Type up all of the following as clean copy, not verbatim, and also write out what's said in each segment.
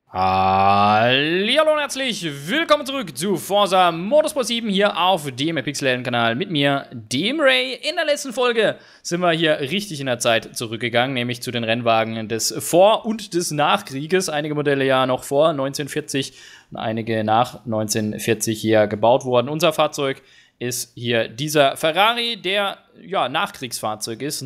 Hallo und herzlich willkommen zurück zu Forza Motorsport 7 hier auf dem Pixel-Kanal mit mir, dem Ray. In der letzten Folge sind wir hier richtig in der Zeit zurückgegangen, nämlich zu den Rennwagen des Vor- und des Nachkrieges. Einige Modelle ja noch vor 1940 und einige nach 1940 hier gebaut worden. Unser Fahrzeug ist hier dieser Ferrari, der ja Nachkriegsfahrzeug ist,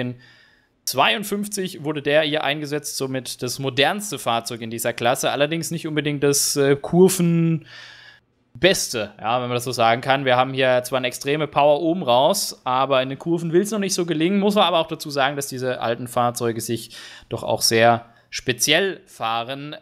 1952 wurde der hier eingesetzt, somit das modernste Fahrzeug in dieser Klasse, allerdings nicht unbedingt das Kurvenbeste, ja, wenn man das so sagen kann. Wir haben hier zwar eine extreme Power oben raus, aber in den Kurven will es noch nicht so gelingen. Muss man aber auch dazu sagen, dass diese alten Fahrzeuge sich doch auch sehr speziell fahren.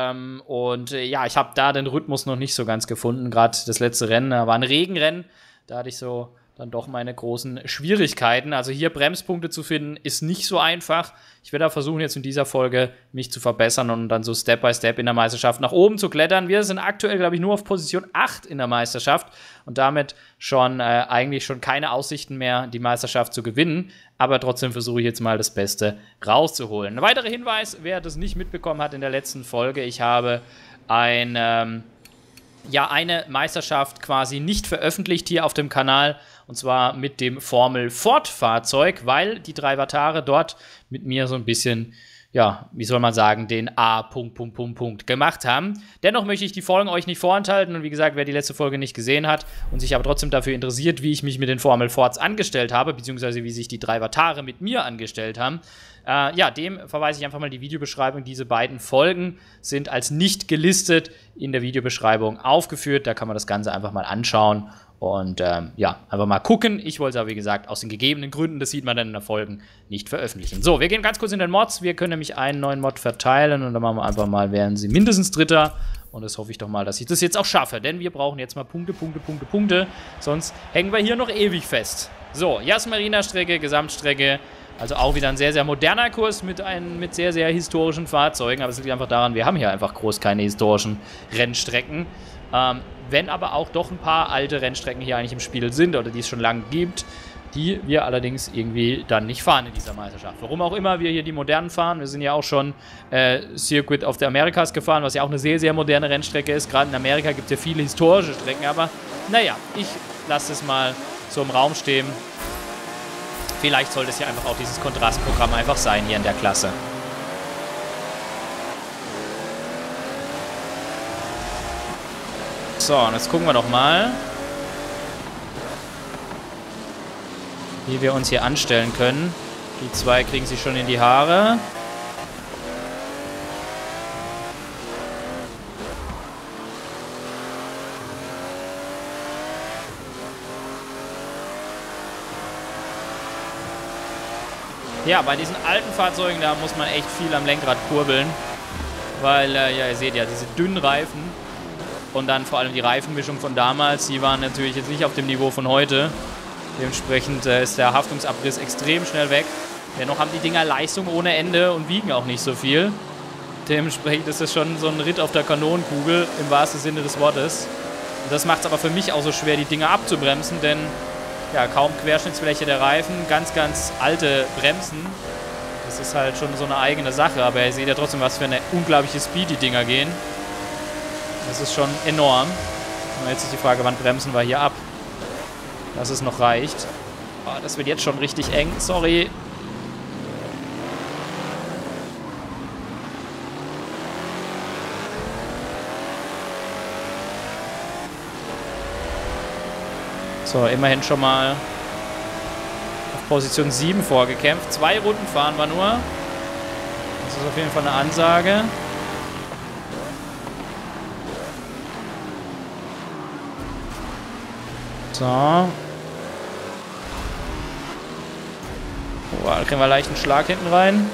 Ja, ich habe da den Rhythmus noch nicht so ganz gefunden. Gerade das letzte Rennen war ein Regenrennen, da hatte ich so dann doch meine großen Schwierigkeiten. Also hier Bremspunkte zu finden, ist nicht so einfach. Ich werde versuchen, jetzt in dieser Folge mich zu verbessern und dann so Step by Step in der Meisterschaft nach oben zu klettern. Wir sind aktuell, glaube ich, nur auf Position 8 in der Meisterschaft und damit schon eigentlich schon keine Aussichten mehr, die Meisterschaft zu gewinnen. Aber trotzdem versuche ich jetzt mal das Beste rauszuholen. Ein weiterer Hinweis, wer das nicht mitbekommen hat in der letzten Folge, ich habe eine Meisterschaft quasi nicht veröffentlicht hier auf dem Kanal, und zwar mit dem Formel-Ford-Fahrzeug, weil die drei Vatare dort mit mir so ein bisschen, ja, wie soll man sagen, den A... gemacht haben. Dennoch möchte ich die Folgen euch nicht vorenthalten und wie gesagt, wer die letzte Folge nicht gesehen hat und sich aber trotzdem dafür interessiert, wie ich mich mit den Formel-Fords angestellt habe, beziehungsweise wie sich die drei Vatare mit mir angestellt haben, dem verweise ich einfach mal die Videobeschreibung. Diese beiden Folgen sind als nicht gelistet in der Videobeschreibung aufgeführt. Da kann man das Ganze einfach mal anschauen und einfach mal gucken. Ich wollte es aber, wie gesagt, aus den gegebenen Gründen, das sieht man dann in den Folgen, nicht veröffentlichen. So, wir gehen ganz kurz in den Mods. Wir können nämlich einen neuen Mod verteilen und dann machen wir einfach mal, werden sie mindestens Dritter. Und das hoffe ich doch mal, dass ich das jetzt auch schaffe, denn wir brauchen jetzt mal Punkte. Sonst hängen wir hier noch ewig fest. So, Yas Marina Strecke, Gesamtstrecke. Also auch wieder ein sehr, sehr moderner Kurs mit sehr, sehr historischen Fahrzeugen. Aber es liegt einfach daran, wir haben hier einfach groß keine historischen Rennstrecken. Wenn aber auch doch ein paar alte Rennstrecken hier eigentlich im Spiel sind oder die es schon lange gibt, die wir allerdings irgendwie dann nicht fahren in dieser Meisterschaft. Warum auch immer wir hier die modernen fahren. Wir sind ja auch schon Circuit of the Americas gefahren, was ja auch eine sehr, sehr moderne Rennstrecke ist. Gerade in Amerika gibt es ja viele historische Strecken, aber naja, ich lasse es mal so im Raum stehen. Vielleicht sollte es ja einfach auch dieses Kontrastprogramm einfach sein hier in der Klasse. So, und jetzt gucken wir doch mal, wie wir uns hier anstellen können. Die zwei kriegen sich schon in die Haare. Ja, bei diesen alten Fahrzeugen, da muss man echt viel am Lenkrad kurbeln. Weil, ihr seht ja, diese dünnen Reifen und dann vor allem die Reifenmischung von damals, die waren natürlich jetzt nicht auf dem Niveau von heute. Dementsprechend ist der Haftungsabriss extrem schnell weg. Dennoch haben die Dinger Leistung ohne Ende und wiegen auch nicht so viel. Dementsprechend ist das schon so ein Ritt auf der Kanonenkugel, im wahrsten Sinne des Wortes. Und das macht es aber für mich auch so schwer, die Dinger abzubremsen, denn ja, kaum Querschnittsfläche der Reifen, ganz, ganz alte Bremsen. Das ist halt schon so eine eigene Sache, aber ihr seht ja trotzdem, was für eine unglaubliche Speed die Dinger gehen. Das ist schon enorm. Und jetzt ist die Frage, wann bremsen wir hier ab? Dass es noch reicht. Oh, das wird jetzt schon richtig eng, sorry. So, immerhin schon mal auf Position 7 vorgekämpft. 2 Runden fahren wir nur. Das ist auf jeden Fall eine Ansage. So. Oh, da kriegen wir leicht einen Schlag hinten rein.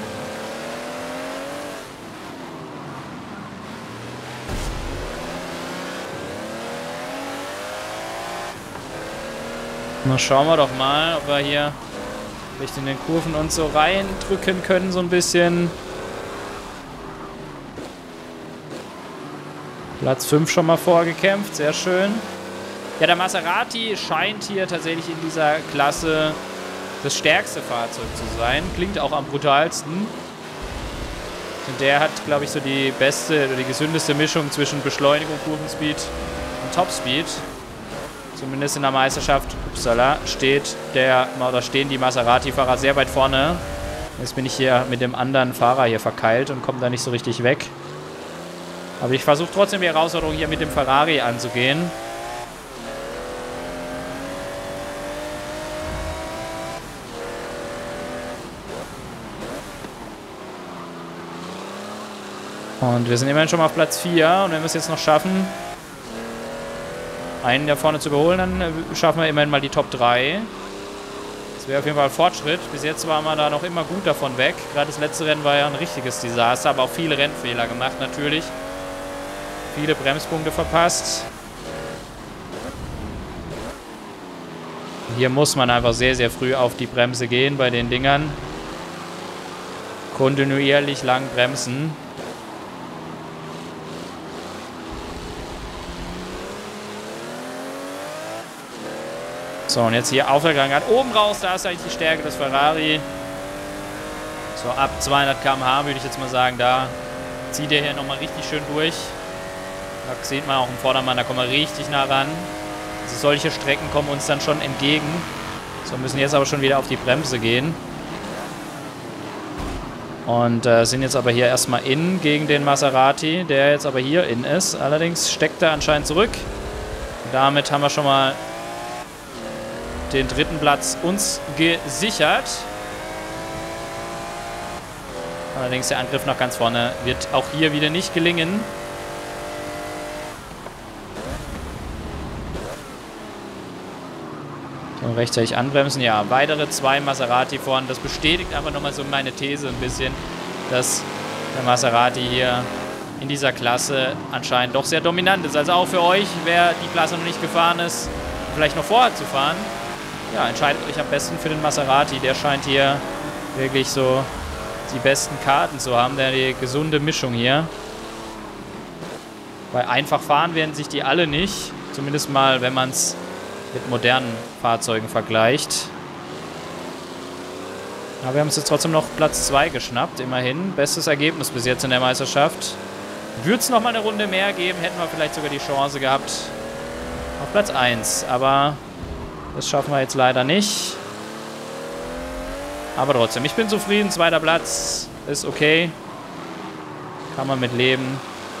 Na, schauen wir doch mal, ob wir hier vielleicht in den Kurven uns so reindrücken können, so ein bisschen. Platz 5 schon mal vorgekämpft, sehr schön. Ja, der Maserati scheint hier tatsächlich in dieser Klasse das stärkste Fahrzeug zu sein. Klingt auch am brutalsten. Und der hat, glaube ich, so die beste oder die gesündeste Mischung zwischen Beschleunigung, Kurvenspeed und Topspeed. Zumindest in der Meisterschaft, upsala, stehen die Maserati-Fahrer sehr weit vorne. Jetzt bin ich hier mit dem anderen Fahrer hier verkeilt und komme da nicht so richtig weg. Aber ich versuche trotzdem die Herausforderung hier mit dem Ferrari anzugehen. Und wir sind immerhin schon mal auf Platz 4. Und wenn wir es jetzt noch schaffen, einen da vorne zu überholen, dann schaffen wir immerhin mal die Top 3. Das wäre auf jeden Fall ein Fortschritt. Bis jetzt waren wir da noch immer gut davon weg. Gerade das letzte Rennen war ja ein richtiges Desaster, aber auch viele Rennfehler gemacht natürlich. Viele Bremspunkte verpasst. Hier muss man einfach sehr, sehr früh auf die Bremse gehen bei den Dingern. Kontinuierlich lang bremsen. So, und jetzt hier Aufwärtsgang an oben raus, da ist eigentlich die Stärke des Ferrari. So, ab 200 km/h würde ich jetzt mal sagen, da zieht er hier nochmal richtig schön durch. Da sieht man auch im Vordermann, da kommen wir richtig nah ran. Also solche Strecken kommen uns dann schon entgegen. So, müssen jetzt aber schon wieder auf die Bremse gehen. Und sind jetzt aber hier erstmal in gegen den Maserati, der jetzt aber hier in ist. Allerdings steckt er anscheinend zurück. Und damit haben wir schon mal den dritten Platz uns gesichert. Allerdings der Angriff nach ganz vorne wird auch hier wieder nicht gelingen. So, rechtzeitig anbremsen. Ja, weitere 2 Maserati vorne. Das bestätigt aber nochmal so meine These ein bisschen, dass der Maserati hier in dieser Klasse anscheinend doch sehr dominant ist. Also auch für euch, wer die Klasse noch nicht gefahren ist, vielleicht noch vorhat zu fahren. Ja, entscheidet euch am besten für den Maserati. Der scheint hier wirklich so die besten Karten zu haben. Der hat die gesunde Mischung hier. Weil einfach fahren werden sich die alle nicht. Zumindest mal, wenn man es mit modernen Fahrzeugen vergleicht. Aber wir haben uns jetzt trotzdem noch Platz 2 geschnappt, immerhin. Bestes Ergebnis bis jetzt in der Meisterschaft. Würde es nochmal eine Runde mehr geben, hätten wir vielleicht sogar die Chance gehabt auf Platz 1. Aber das schaffen wir jetzt leider nicht. Aber trotzdem, ich bin zufrieden. 2. Platz ist okay. Kann man mit leben.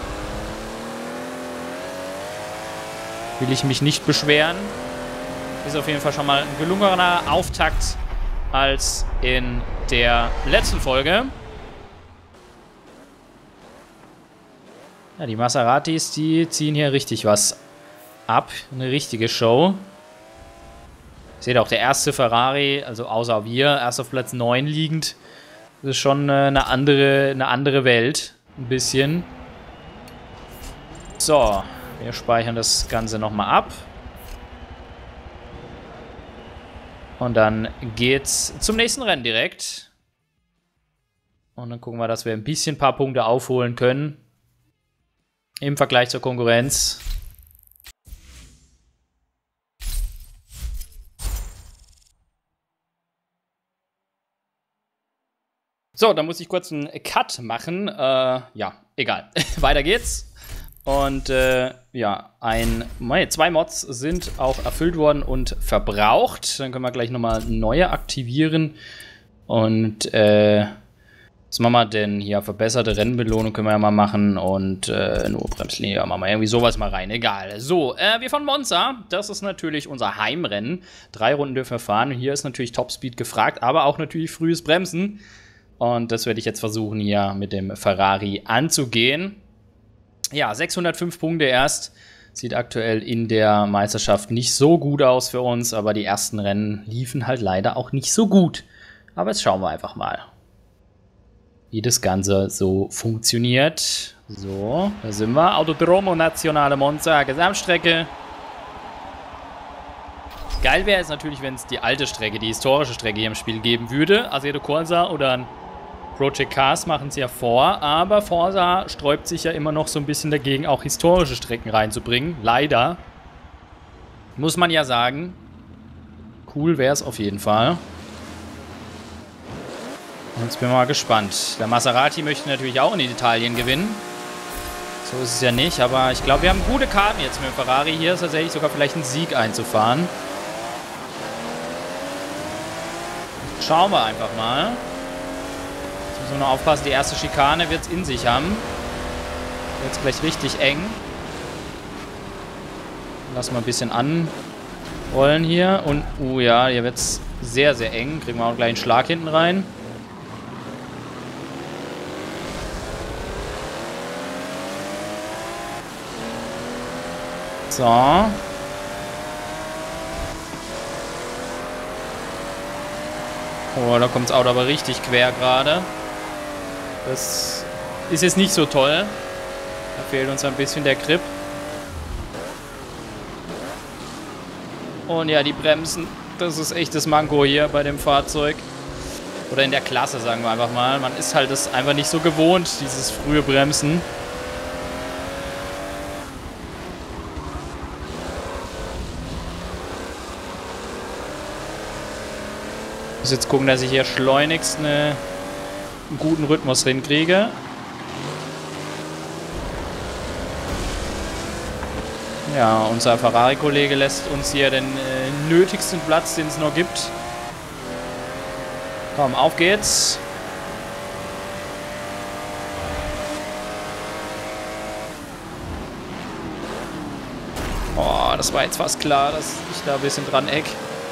Will ich mich nicht beschweren. Ist auf jeden Fall schon mal ein gelungener Auftakt als in der letzten Folge. Ja, die Maseratis, die ziehen hier richtig was ab. Eine richtige Show. Seht ihr auch, der erste Ferrari, also außer wir, erst auf Platz 9 liegend. Das ist schon eine andere Welt. Ein bisschen. So, wir speichern das Ganze nochmal ab. Und dann geht's zum nächsten Rennen direkt. Und dann gucken wir, dass wir ein paar Punkte aufholen können. Im Vergleich zur Konkurrenz. So, dann muss ich kurz einen Cut machen. Ja, egal. Weiter geht's. Und ja, 2 Mods sind auch erfüllt worden und verbraucht. Dann können wir gleich nochmal neue aktivieren. Und was machen wir denn hier? Verbesserte Rennbelohnung können wir ja mal machen. Und nur Bremslinie, ja, machen wir irgendwie sowas mal rein. Egal. So, wir fahren Monza. Das ist natürlich unser Heimrennen. 3 Runden dürfen wir fahren. Hier ist natürlich Topspeed gefragt, aber auch natürlich frühes Bremsen. Und das werde ich jetzt versuchen, hier mit dem Ferrari anzugehen. Ja, 605 Punkte erst. Sieht aktuell in der Meisterschaft nicht so gut aus für uns, aber die ersten Rennen liefen halt leider auch nicht so gut. Aber jetzt schauen wir einfach mal, wie das Ganze so funktioniert. So, da sind wir. Autodromo Nazionale Monza, Gesamtstrecke. Geil wäre es natürlich, wenn es die alte Strecke, die historische Strecke hier im Spiel geben würde. Assetto Corsa oder ein Project Cars machen es ja vor, aber Forza sträubt sich ja immer noch so ein bisschen dagegen, auch historische Strecken reinzubringen. Leider. Muss man ja sagen. Cool wäre es auf jeden Fall. Jetzt bin ich mal gespannt. Der Maserati möchte natürlich auch in Italien gewinnen. So ist es ja nicht, aber ich glaube, wir haben gute Karten jetzt mit dem Ferrari. Hier ist tatsächlich sogar vielleicht ein Sieg einzufahren. Schauen wir einfach mal. Jetzt müssen wir noch aufpassen, die erste Schikane wird es in sich haben. Jetzt gleich richtig eng. Lassen wir ein bisschen anrollen hier. Und, ja, hier wird es sehr, sehr eng. Kriegen wir auch gleich einen Schlag hinten rein. So. Oh, da kommt das Auto aber richtig quer gerade. Das ist jetzt nicht so toll. Da fehlt uns ein bisschen der Grip. Und ja, die Bremsen, das ist echt das Manko hier bei dem Fahrzeug. Oder in der Klasse, sagen wir einfach mal. Man ist halt das einfach nicht so gewohnt, dieses frühe Bremsen. Ich muss jetzt gucken, dass ich hier schleunigst einen guten Rhythmus hinkriege. Ja, unser Ferrari-Kollege lässt uns hier den nötigsten Platz, den es noch gibt. Komm, auf geht's. Oh, das war jetzt fast klar, dass ich da ein bisschen dran eck.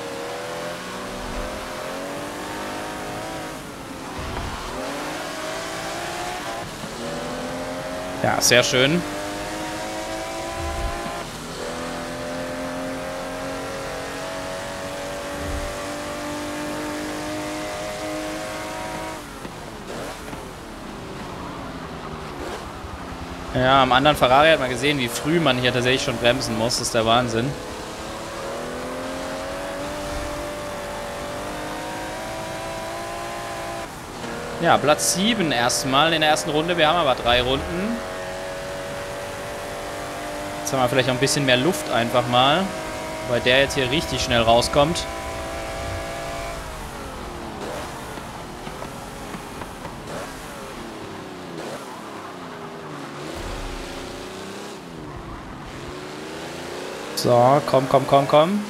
Ja, sehr schön. Ja, am anderen Ferrari hat man gesehen, wie früh man hier tatsächlich schon bremsen muss. Das ist der Wahnsinn. Ja, Platz 7 erstmal in der ersten Runde. Wir haben aber 3 Runden. Jetzt haben wir vielleicht auch ein bisschen mehr Luft einfach mal, weil der jetzt hier richtig schnell rauskommt. So, komm, komm, komm, komm.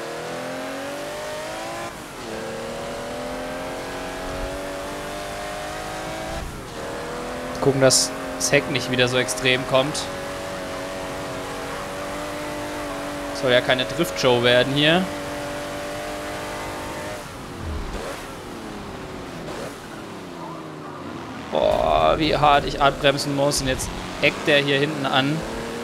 Gucken, dass das Heck nicht wieder so extrem kommt. Soll ja keine Driftshow werden hier. Boah, wie hart ich abbremsen muss. Und jetzt eckt der hier hinten an.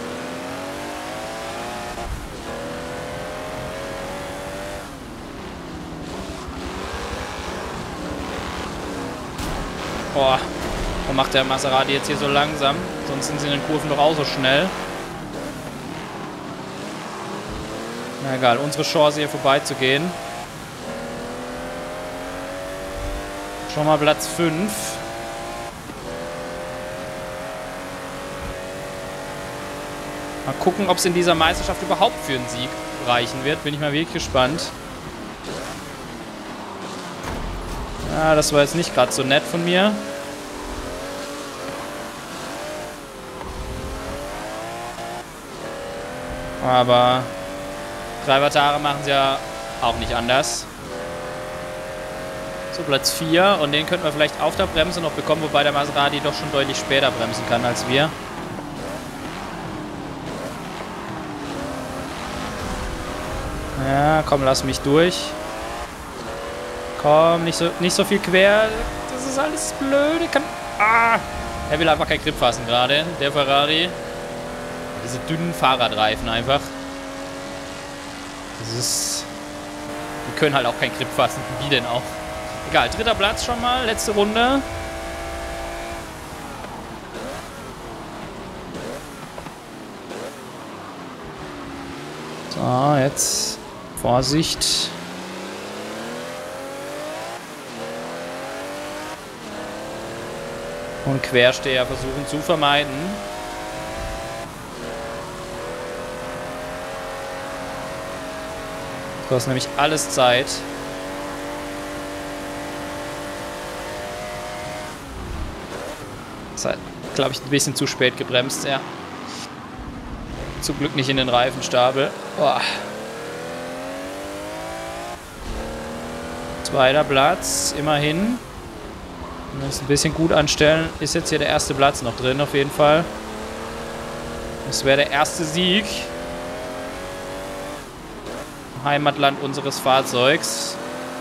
Boah. Warum macht der Maserati jetzt hier so langsam? Sonst sind sie in den Kurven doch auch so schnell. Na egal, unsere Chance hier vorbeizugehen. Schon mal Platz 5. Mal gucken, ob es in dieser Meisterschaft überhaupt für einen Sieg reichen wird. Bin ich mal wirklich gespannt. Ja, das war jetzt nicht gerade so nett von mir. Aber Treibertare machen es ja auch nicht anders. So, Platz 4. Und den könnten wir vielleicht auf der Bremse noch bekommen, wobei der Maserati doch schon deutlich später bremsen kann als wir. Ja, komm, lass mich durch. Komm, nicht so viel quer. Das ist alles blöd. Er will einfach keinen Grip fassen gerade, der Ferrari. Diese dünnen Fahrradreifen einfach. Das ist... Die können halt auch keinen Grip fassen. Wie denn auch? Egal, 3. Platz schon mal. Letzte Runde. So, jetzt Vorsicht. Und Quersteher versuchen zu vermeiden. Das kostet nämlich alles Zeit. Das hat, glaube ich, ein bisschen zu spät gebremst, ja. Zum Glück nicht in den Reifenstapel. Boah. Zweiter Platz, immerhin. Wir müssen ein bisschen gut anstellen. Ist jetzt hier der erste Platz noch drin, auf jeden Fall. Das wäre der erste Sieg. Im Heimatland unseres Fahrzeugs.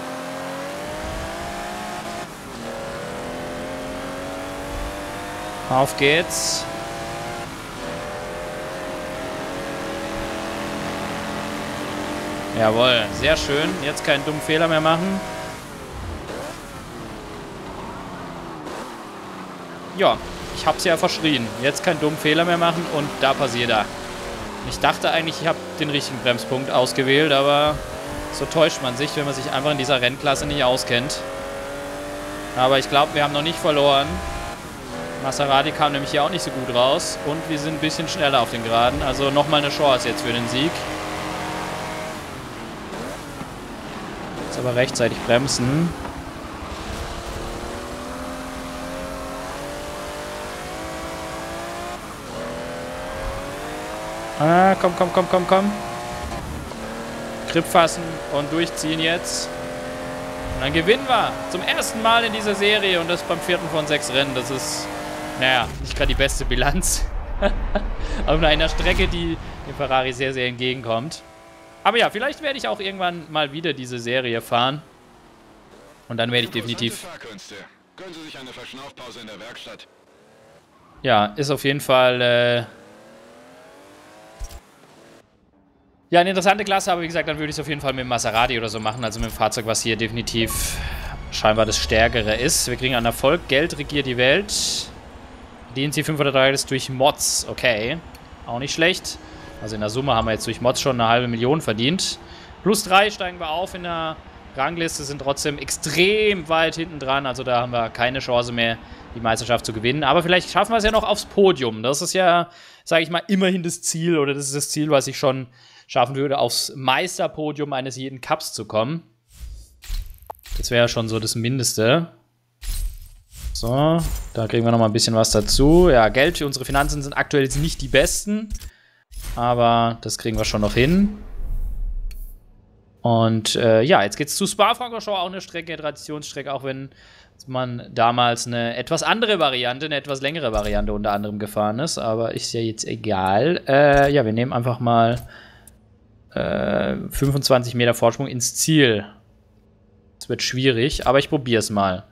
Auf geht's. Jawohl, sehr schön. Jetzt keinen dummen Fehler mehr machen. Ja, ich hab's ja verschrien. Jetzt keinen dummen Fehler mehr machen und da passiert er. Ich dachte eigentlich, ich habe den richtigen Bremspunkt ausgewählt, aber so täuscht man sich, wenn man sich einfach in dieser Rennklasse nicht auskennt. Aber ich glaube, wir haben noch nicht verloren. Maserati kam nämlich hier auch nicht so gut raus und wir sind ein bisschen schneller auf den Geraden. Also nochmal eine Chance jetzt für den Sieg. Jetzt aber rechtzeitig bremsen. Ah, komm. Grip fassen und durchziehen jetzt. Und dann gewinnen wir zum ersten Mal in dieser Serie und das beim 4. von 6 Rennen. Das ist, naja, nicht gerade die beste Bilanz. Auf einer Strecke, die dem Ferrari sehr, sehr entgegenkommt. Aber ja, vielleicht werde ich auch irgendwann mal wieder diese Serie fahren. Und dann werde ich definitiv... Gönnen Sie sich eine Verschnaufpause in der Werkstatt. Ja, ist auf jeden Fall... Ja, eine interessante Klasse, aber wie gesagt, dann würde ich es auf jeden Fall mit dem Maserati oder so machen. Also mit dem Fahrzeug, was hier definitiv scheinbar das Stärkere ist. Wir kriegen einen Erfolg. Geld regiert die Welt. DNC 530 durch Mods. Okay, auch nicht schlecht. Also in der Summe haben wir jetzt durch Mods schon 500.000 verdient. Plus 3 steigen wir auf in der Rangliste, sind trotzdem extrem weit hinten dran. Also da haben wir keine Chance mehr, die Meisterschaft zu gewinnen. Aber vielleicht schaffen wir es ja noch aufs Podium. Das ist ja, sage ich mal, immerhin das Ziel. Oder das ist das Ziel, was ich schon schaffen würde, aufs Meisterpodium eines jeden Cups zu kommen. Das wäre ja schon so das Mindeste. So, da kriegen wir noch mal ein bisschen was dazu. Ja, Geld für unsere Finanzen sind aktuell jetzt nicht die besten. Aber das kriegen wir schon noch hin. Und ja, jetzt geht's zu Spa-Francorchamps, auch eine Strecke, eine Traditionsstrecke, auch wenn man damals eine etwas andere Variante, eine etwas längere Variante unter anderem gefahren ist. Aber ist ja jetzt egal. Ja, wir nehmen einfach mal 25 Meter Vorsprung ins Ziel. Das wird schwierig, aber ich probiere es mal.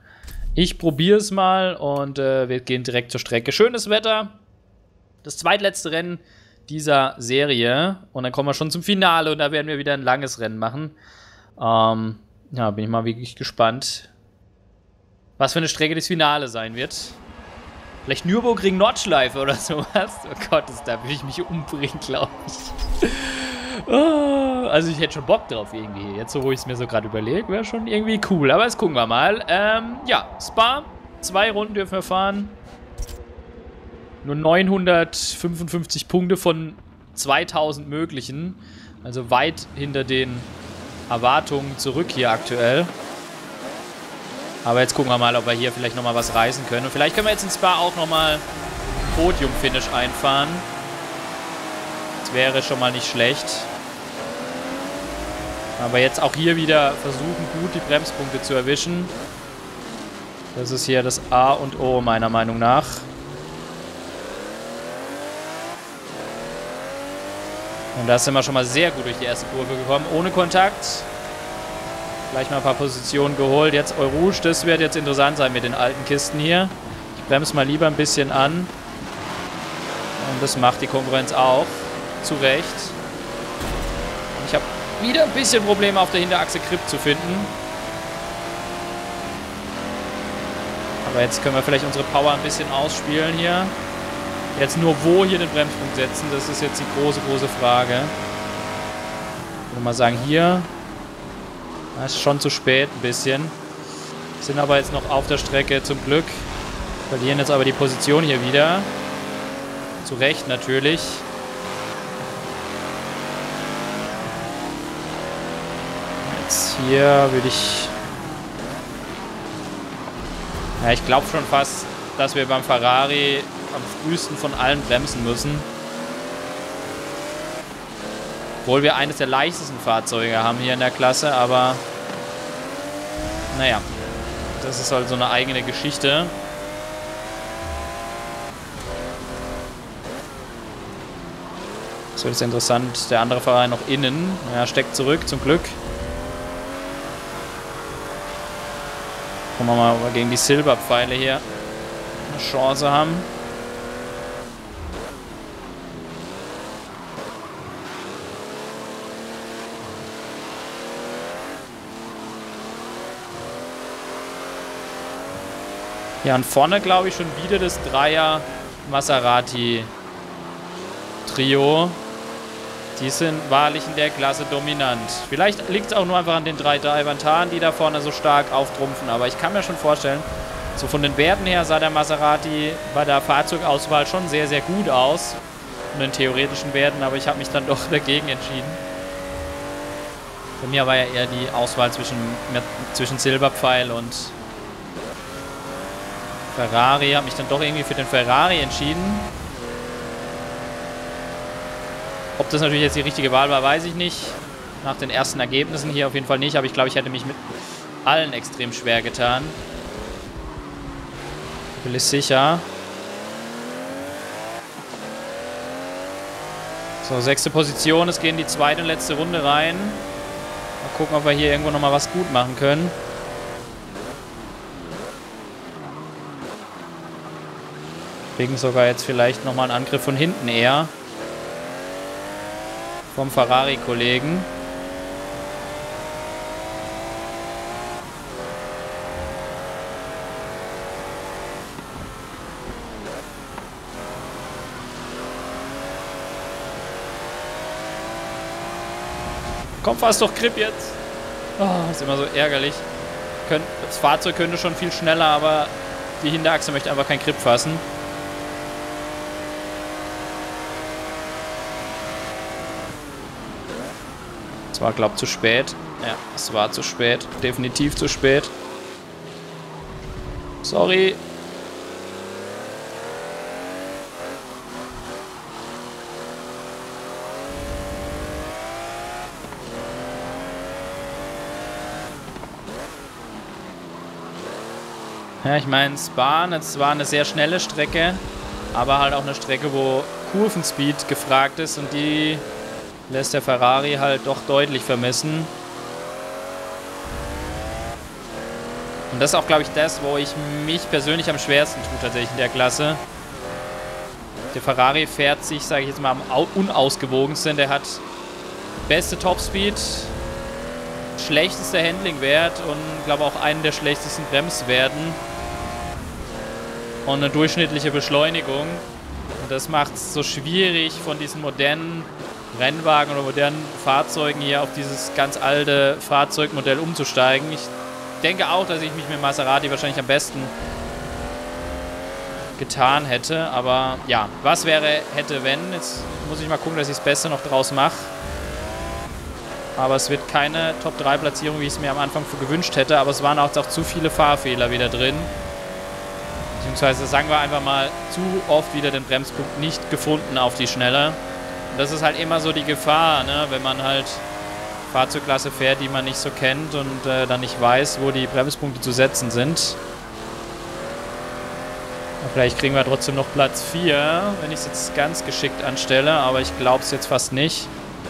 Und wir gehen direkt zur Strecke. Schönes Wetter. Das zweitletzte Rennen dieser Serie. Und dann kommen wir schon zum Finale und da werden wir wieder ein langes Rennen machen. Ja, bin ich mal wirklich gespannt, was für eine Strecke das Finale sein wird. Vielleicht Nürburgring Nordschleife oder sowas. Oh Gott, da würde ich mich umbringen, glaube ich. Also ich hätte schon Bock drauf irgendwie. Jetzt, so wo ich es mir so gerade überlege, wäre schon irgendwie cool. Aber jetzt gucken wir mal. Ja, Spa. 2 Runden dürfen wir fahren. Nur 955 Punkte von 2000 möglichen. Also weit hinter den Erwartungen zurück hier aktuell. Aber jetzt gucken wir mal, ob wir hier vielleicht nochmal was reißen können. Und vielleicht können wir jetzt in Spa auch nochmal Podium-Finish einfahren. Das wäre schon mal nicht schlecht. Aber jetzt auch hier wieder versuchen, gut die Bremspunkte zu erwischen. Das ist hier das A und O meiner Meinung nach. Und da sind wir schon mal sehr gut durch die erste Kurve gekommen, ohne Kontakt. Gleich mal ein paar Positionen geholt. Jetzt Eau-Rouge, das wird jetzt interessant sein mit den alten Kisten hier. Ich bremse mal lieber ein bisschen an. Und das macht die Konkurrenz auch. Zu Recht. Ich habe wieder ein bisschen Probleme auf der Hinterachse Grip zu finden. Aber jetzt können wir vielleicht unsere Power ein bisschen ausspielen hier. Jetzt nur wo hier den Bremspunkt setzen, das ist jetzt die große Frage. Ich würde mal sagen, hier. Das ist schon zu spät, ein bisschen. Sind aber jetzt noch auf der Strecke, zum Glück. Verlieren jetzt aber die Position hier wieder. Zu Recht natürlich. Jetzt hier würde ich... Ja, ich glaube schon fast, dass wir beim Ferrari am frühesten von allen bremsen müssen. Obwohl wir eines der leichtesten Fahrzeuge haben hier in der Klasse, aber naja, das ist halt so eine eigene Geschichte. Das wird jetzt interessant. Der andere Fahrer noch innen. Ja, steckt zurück, zum Glück. Gucken wir mal, ob wir gegen die Silberpfeile hier eine Chance haben. Ja, und vorne glaube ich schon wieder das Dreier Maserati-Trio. Die sind wahrlich in der Klasse dominant. Vielleicht liegt es auch nur einfach an den 3 Avantagen, die da vorne so stark auftrumpfen. Aber ich kann mir schon vorstellen, so von den Werten her sah der Maserati bei der Fahrzeugauswahl schon sehr, sehr gut aus. Von den theoretischen Werten, aber ich habe mich dann doch dagegen entschieden. Bei mir war ja eher die Auswahl zwischen Silberpfeil und Ferrari. Habe mich dann doch irgendwie für den Ferrari entschieden. Ob das natürlich jetzt die richtige Wahl war, weiß ich nicht. Nach den ersten Ergebnissen hier auf jeden Fall nicht. Aber ich glaube, ich hätte mich mit allen extrem schwer getan. Bin ich sicher. So, 6. Position. Es geht in die 2. und letzte Runde rein. Mal gucken, ob wir hier irgendwo nochmal was gut machen können. Kriegen sogar jetzt vielleicht nochmal einen Angriff von hinten eher. Vom Ferrari-Kollegen. Komm, fast doch Grip jetzt. Oh, ist immer so ärgerlich. Das Fahrzeug könnte schon viel schneller, aber die Hinterachse möchte einfach keinen Grip fassen. Es war, glaube ich, zu spät. Ja, es war zu spät. Definitiv zu spät. Sorry. Ja, ich meine, Spa, es war eine sehr schnelle Strecke, aber halt auch eine Strecke, wo Kurvenspeed gefragt ist und die lässt der Ferrari halt doch deutlich vermissen. Und das ist auch, glaube ich, das, wo ich mich persönlich am schwersten tue, tatsächlich in der Klasse. Der Ferrari fährt sich, sage ich jetzt mal, am unausgewogensten. Der hat beste Topspeed, schlechtester Handlingwert und, glaube auch einen der schlechtesten Bremswerten. Und eine durchschnittliche Beschleunigung. Und das macht es so schwierig, von diesen modernen Rennwagen oder modernen Fahrzeugen hier auf dieses ganz alte Fahrzeugmodell umzusteigen. Ich denke auch, dass ich mich mit Maserati wahrscheinlich am besten getan hätte. Aber ja, was wäre, hätte, wenn. Jetzt muss ich mal gucken, dass ich das Beste noch draus mache. Aber es wird keine Top-3-Platzierung, wie ich es mir am Anfang gewünscht hätte. Aber es waren auch zu viele Fahrfehler wieder drin. Beziehungsweise, sagen wir einfach mal, zu oft wieder den Bremspunkt nicht gefunden auf die Schnelle. Und das ist halt immer so die Gefahr, ne? Wenn man halt Fahrzeugklasse fährt, die man nicht so kennt und dann nicht weiß, wo die Bremspunkte zu setzen sind. Vielleicht kriegen wir trotzdem noch Platz 4, wenn ich es jetzt ganz geschickt anstelle, aber ich glaube es jetzt fast nicht.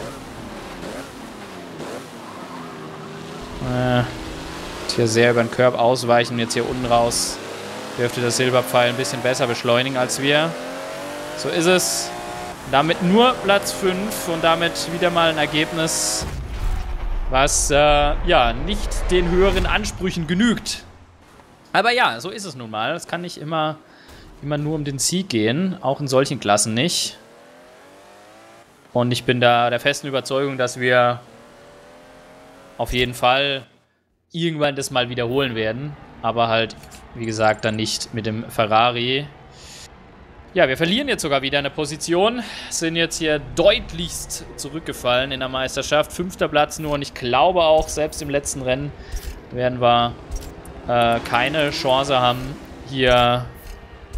Hier sehr über den Curb ausweichen und jetzt hier unten raus dürfte der Silberpfeil ein bisschen besser beschleunigen als wir. So ist es. Damit nur Platz 5 und damit wieder mal ein Ergebnis, was ja nicht den höheren Ansprüchen genügt. Aber ja, so ist es nun mal. Es kann nicht immer nur um den Sieg gehen, auch in solchen Klassen nicht. Und ich bin da der festen Überzeugung, dass wir auf jeden Fall irgendwann das mal wiederholen werden. Aber halt, wie gesagt, dann nicht mit dem Ferrari. Ja, wir verlieren jetzt sogar wieder eine Position. Sind jetzt hier deutlichst zurückgefallen in der Meisterschaft. 5. Platz nur und ich glaube auch, selbst im letzten Rennen werden wir keine Chance haben, hier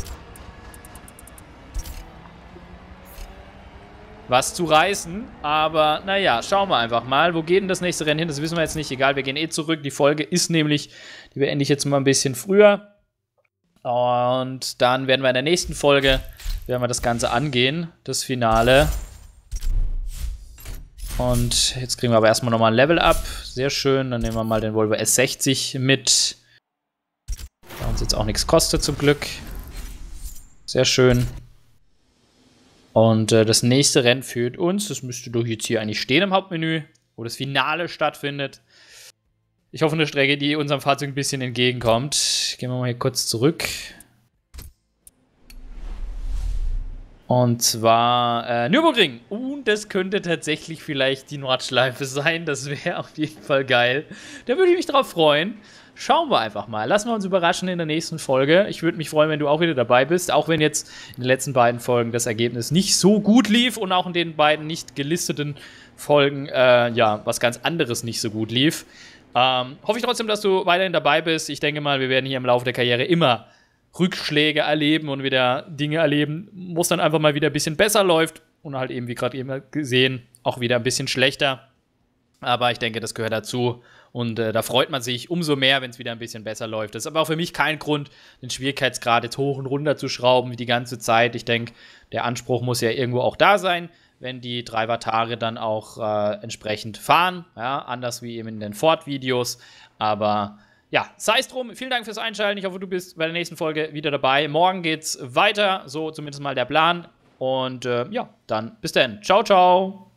was zu reißen. Aber naja, schauen wir einfach mal. Wo geht denn das nächste Rennen hin? Das wissen wir jetzt nicht. Egal, wir gehen eh zurück. Die Folge ist nämlich, die beende ich jetzt mal ein bisschen früher. Und dann werden wir in der nächsten Folge, werden wir das Ganze angehen, das Finale. Und jetzt kriegen wir aber erstmal nochmal ein Level-Up. Sehr schön. Dann nehmen wir mal den Volvo S60 mit. Der uns jetzt auch nichts kostet, zum Glück. Sehr schön. Und das nächste Rennen führt uns, das müsste doch jetzt hier eigentlich stehen im Hauptmenü, wo das Finale stattfindet. Ich hoffe, eine Strecke, die unserem Fahrzeug ein bisschen entgegenkommt. Gehen wir mal hier kurz zurück. Und zwar Nürburgring. Und das könnte tatsächlich vielleicht die Nordschleife sein. Das wäre auf jeden Fall geil. Da würde ich mich drauf freuen. Schauen wir einfach mal. Lassen wir uns überraschen in der nächsten Folge. Ich würde mich freuen, wenn du auch wieder dabei bist. Auch wenn jetzt in den letzten beiden Folgen das Ergebnis nicht so gut lief und auch in den beiden nicht gelisteten Folgen, ja, was ganz anderes nicht so gut lief. Hoffe ich trotzdem, dass du weiterhin dabei bist. Ich denke mal, wir werden hier im Laufe der Karriere immer Rückschläge erleben und wieder Dinge erleben, wo es dann einfach mal wieder ein bisschen besser läuft und halt eben, wie gerade eben gesehen, auch wieder ein bisschen schlechter. Aber ich denke, das gehört dazu und da freut man sich umso mehr, wenn es wieder ein bisschen besser läuft. Das ist aber auch für mich kein Grund, den Schwierigkeitsgrad jetzt hoch und runter zu schrauben wie die ganze Zeit. Ich denke, der Anspruch muss ja irgendwo auch da sein, wenn die 3 Vatare dann auch entsprechend fahren, ja, anders wie eben in den Ford-Videos. Aber ja, sei es drum. Vielen Dank fürs Einschalten. Ich hoffe, du bist bei der nächsten Folge wieder dabei. Morgen geht's weiter, so zumindest mal der Plan. Und ja, dann bis dann. Ciao, ciao.